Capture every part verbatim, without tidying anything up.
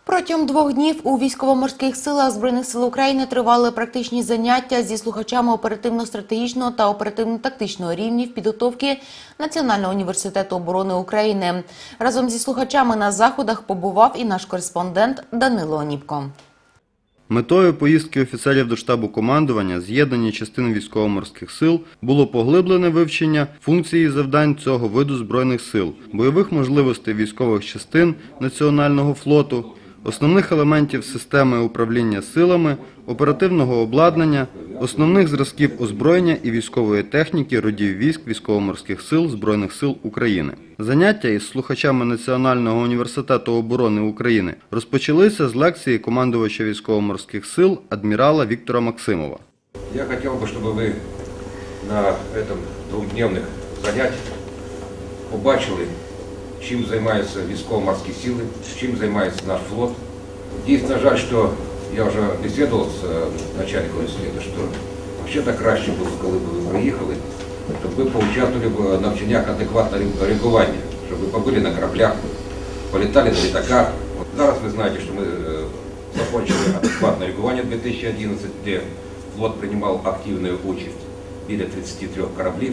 Протягом двох днів у військово-морських силах Збройних сил України тривали практичні заняття зі слухачами оперативно-стратегічного та оперативно-тактичного рівнів підготовки Національного університету оборони України. Разом зі слухачами на заходах побував і наш кореспондент Данило Оніпко. Метою поїздки офіцерів до штабу командування з'єднання частин військово-морських сил було поглиблене вивчення функцій і завдань цього виду Збройних сил, бойових можливостей військових частин Національного флоту, основних елементів системи управління силами, оперативного обладнання, основних зразків озброєння і військової техніки родів військ військово-морських сил Збройних сил України. Заняття із слухачами Національного університету оборони України розпочалися з лекції командувача військово-морських сил адмірала Віктора Максимова. Я хотів би, щоб ви на цьому дводневних заняттях побачили, чим займаються військово-морські сили, чим займається наш флот. Дійсно жаль, що я вже бесідував з начальником університету, що взагалі краще було, коли б ви приїхали, щоб ви поучаствовали в навчаннях адекватного реагування, щоб ви побули на кораблях, політали на літаках. Зараз ви знаєте, що ми закончили адекватне реагування дві тисячі одинадцятий, де флот приймав активну участь біля тридцяти трьох кораблів,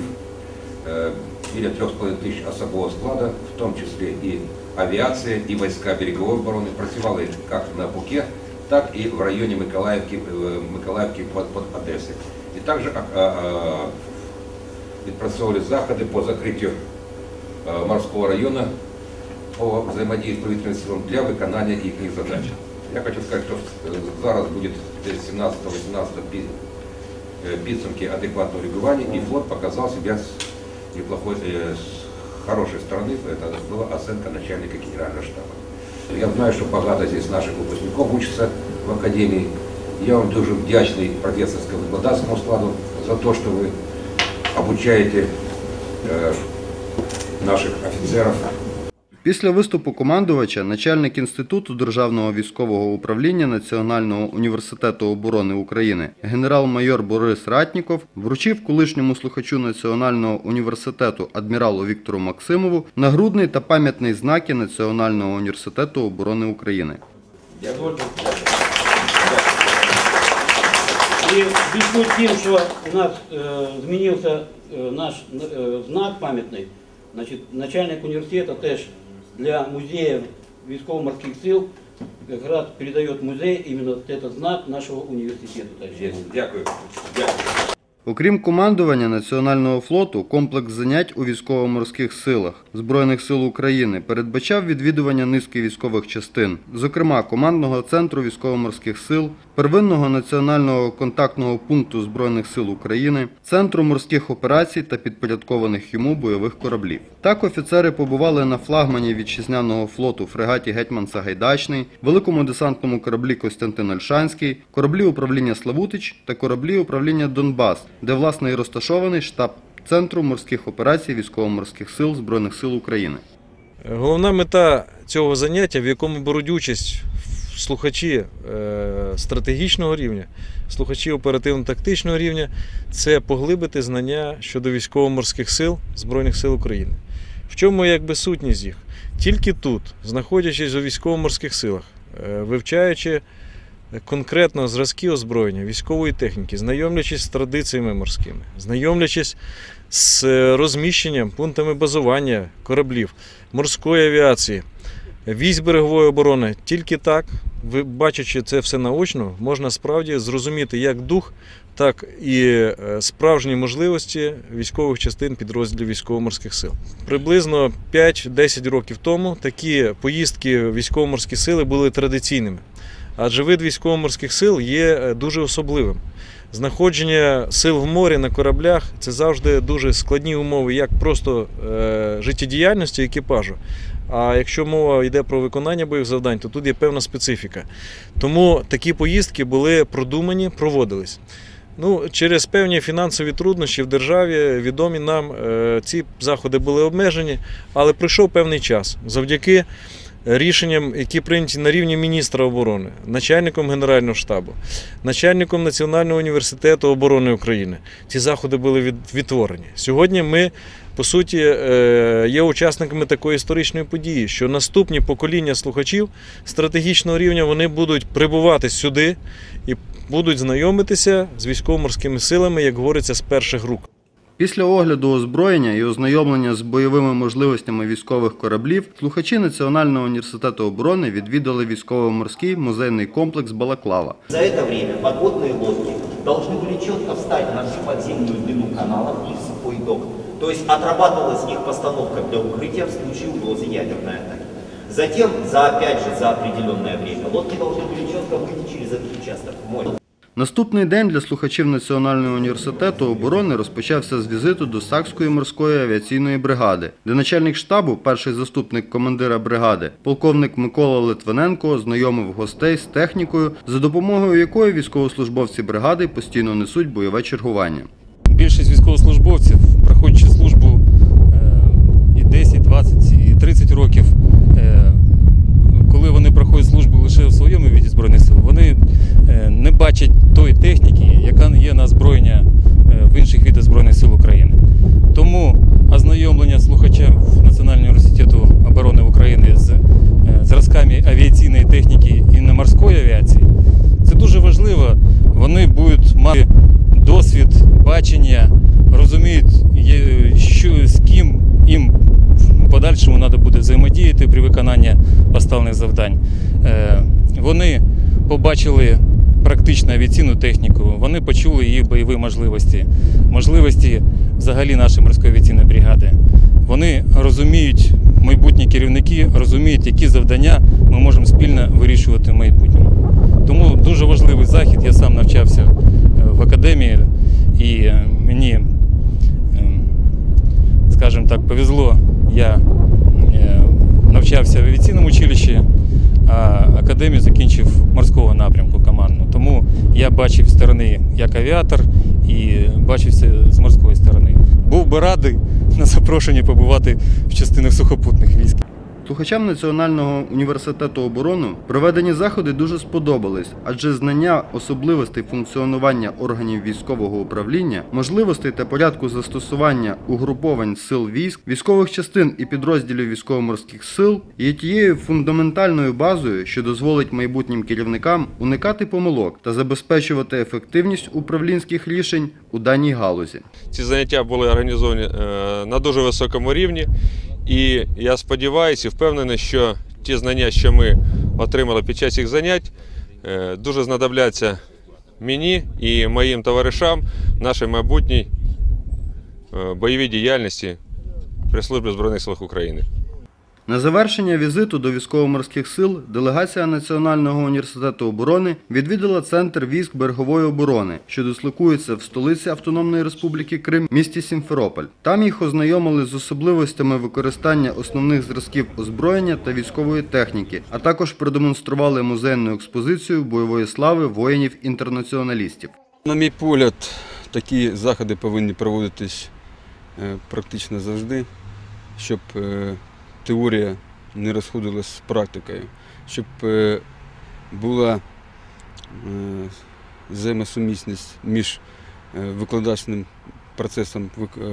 біля трьох з половиною тисяч особового складу, в тому числі і авіація, і війська берегової оборони працювали як на Буке, так і в районі Миколаївки, Миколаївки під Одесою. І також відпрацьовували заходи по закриттю морського району по взаємодії з повітряними силами для виконання їхніх задач. Я хочу сказати, що зараз буде сімнадцятого-вісімнадцятого підсумки адекватного реагування, і флот показав себе з неплохой, с хорошей стороны. Это была оценка начальника генерального штаба. Я знаю, що багато здесь наших випускників учатся в академії. Я вам дуже вдячний професорсько-викладацькому складу за те, що ви обучаєте э, наших офіцерів. Після виступу командувача начальник Інституту державного військового управління Національного університету оборони України генерал-майор Борис Ратніков вручив колишньому слухачу Національного університету адміралу Віктору Максимову нагрудний та пам'ятний знаки Національного університету оборони України. Дякую. І зв'язку з тим, що у нас е, змінився е, наш е, знак пам'ятний, значить, начальник університету теж для музеїв військово-морських сил якраз передає музей іменно цей знак нашого університету. Дякую. Дякую. Окрім командування Національного флоту, комплекс занять у військово-морських силах Збройних сил України передбачав відвідування низки військових частин, зокрема командного центру військово-морських сил, первинного національного контактного пункту Збройних сил України, центру морських операцій та підпорядкованих йому бойових кораблів. Так офіцери побували на флагмані вітчизняного флоту фрегаті «Гетьман Сагайдачний», великому десантному кораблі «Костянтин Ольшанський», кораблі управління «Славутич» та кораблі управління «Донбас», де, власне, і розташований штаб Центру морських операцій військово-морських сил Збройних сил України. Головна мета цього заняття, в якому беруть участь слухачі стратегічного рівня, слухачі оперативно-тактичного рівня, це поглибити знання щодо військово-морських сил Збройних сил України. В чому якби сутність їх? Тільки тут, знаходячись у військово-морських силах, вивчаючи конкретно зразки озброєння, військової техніки, знайомлячись з традиціями морськими, знайомлячись з розміщенням, пунктами базування кораблів, морської авіації, військ берегової оборони. Тільки так, бачачи це все наочно, можна справді зрозуміти як дух, так і справжні можливості військових частин підрозділів військово-морських сил. Приблизно п'ять-десять років тому такі поїздки в військово-морські сили були традиційними. Адже вид військово-морських сил є дуже особливим. Знаходження сил в морі на кораблях – це завжди дуже складні умови, як просто е, життєдіяльності екіпажу. А якщо мова йде про виконання бойових завдань, то тут є певна специфіка. Тому такі поїздки були продумані, проводились. Ну, через певні фінансові труднощі в державі, відомі нам, е, ці заходи були обмежені, але пройшов певний час. Завдяки рішенням, які прийняті на рівні міністра оборони, начальником Генерального штабу, начальником Національного університету оборони України. Ці заходи були від- відтворені. Сьогодні ми, по суті, е, є учасниками такої історичної події, що наступні покоління слухачів стратегічного рівня, вони будуть прибувати сюди і будуть знайомитися з військово-морськими силами, як говориться, з перших рук. Після огляду озброєння і ознайомлення з бойовими можливостями військових кораблів, слухачі Національного університету оборони відвідали військово-морський музейний комплекс «Балаклава». За это время подводные лодки должны были четко встать на всю подземную длину канала и в сухой док. То есть отрабатывалась их постановка для укрытия в случае угрозы ядерной атаки. Затем, за, опять же, за определенное время, лодки должны были четко выйти через этот участок в море. Наступний день для слухачів Національного університету оборони розпочався з візиту до Сакської морської авіаційної бригади, де начальник штабу, перший заступник командира бригади, полковник Микола Литвиненко знайомив гостей з технікою, за допомогою якої військовослужбовці бригади постійно несуть бойове чергування. Більшість військовослужбовців, проходячи службу е, і десять, двадцять, і тридцять років, е, коли вони проходять службу лише в своєму віді Збройних сил, вони е, не бачать тої техніки, яка є на озброєння е, в інших видах Збройних сил України. Тому ознайомлення слухача Національного університету оборони України з е, зразками авіаційної техніки і на морської авіації – це дуже важливо. Вони будуть мати досвід, бачення, розуміють, що, з ким їм в подальшому треба буде взаємодіяти при виконанні поставлених завдань. Вони побачили практичну авіаційну техніку, вони почули її бойові можливості, можливості взагалі нашої морської авіаційної бригади. Вони розуміють, майбутні керівники розуміють, які завдання ми можемо спільно вирішувати в майбутньому. Тому дуже важливий захід, я сам навчався в академії, і мені, скажімо так, повезло, я навчався в авіаційному училищі, а академію закінчив морського напрямку командну. Тому я бачив сторони як авіатор і бачився з морської сторони. Був би радий на запрошенні побувати в частинах сухопутних військ. Слухачам Національного університету оборони проведені заходи дуже сподобались, адже знання особливостей функціонування органів військового управління, можливостей та порядку застосування угруповань сил військ, військових частин і підрозділів військово-морських сил є тією фундаментальною базою, що дозволить майбутнім керівникам уникати помилок та забезпечувати ефективність управлінських рішень у даній галузі. Ці заняття були організовані на дуже високому рівні. І я сподіваюся і впевнений, що ті знання, що ми отримали під час цих занять, дуже знадобляться мені і моїм товаришам в нашій майбутній бойовій діяльності при службі Збройних сил України. На завершення візиту до військово-морських сил делегація Національного університету оборони відвідала Центр військ берегової оборони, що дислокується в столиці Автономної Республіки Крим, місті Сімферополь. Там їх ознайомили з особливостями використання основних зразків озброєння та військової техніки, а також продемонстрували музейну експозицію бойової слави воїнів-інтернаціоналістів. На мій погляд, такі заходи повинні проводитись практично завжди, щоб теорія не розходилась з практикою, щоб була взаємосумісність між викладацьким процесом,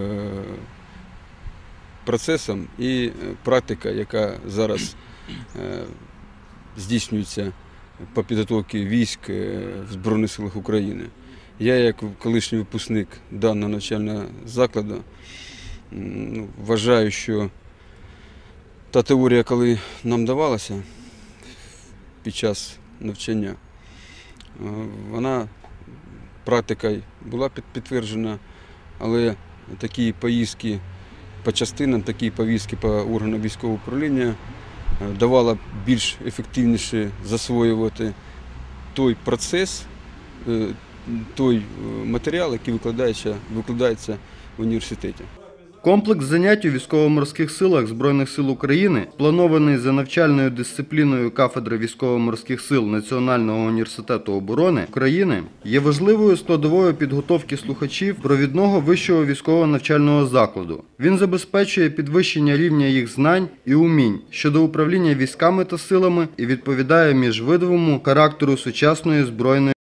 процесом і практика, яка зараз здійснюється по підготовці військ в Збройних силах України. Я, як колишній випускник даного навчального закладу, вважаю, що та теорія, коли нам давалася під час навчання, вона практикою була підтверджена, але такі поїздки по частинам, такі поїздки по органам військового управління давала більш ефективніше засвоювати той процес, той матеріал, який викладається, викладається в університеті. Комплекс занять у військово-морських силах Збройних сил України, спланований за навчальною дисципліною кафедри військово-морських сил Національного університету оборони України, є важливою складовою підготовки слухачів провідного вищого військового навчального закладу. Він забезпечує підвищення рівня їх знань і умінь щодо управління військами та силами і відповідає міжвидовому характеру сучасної збройної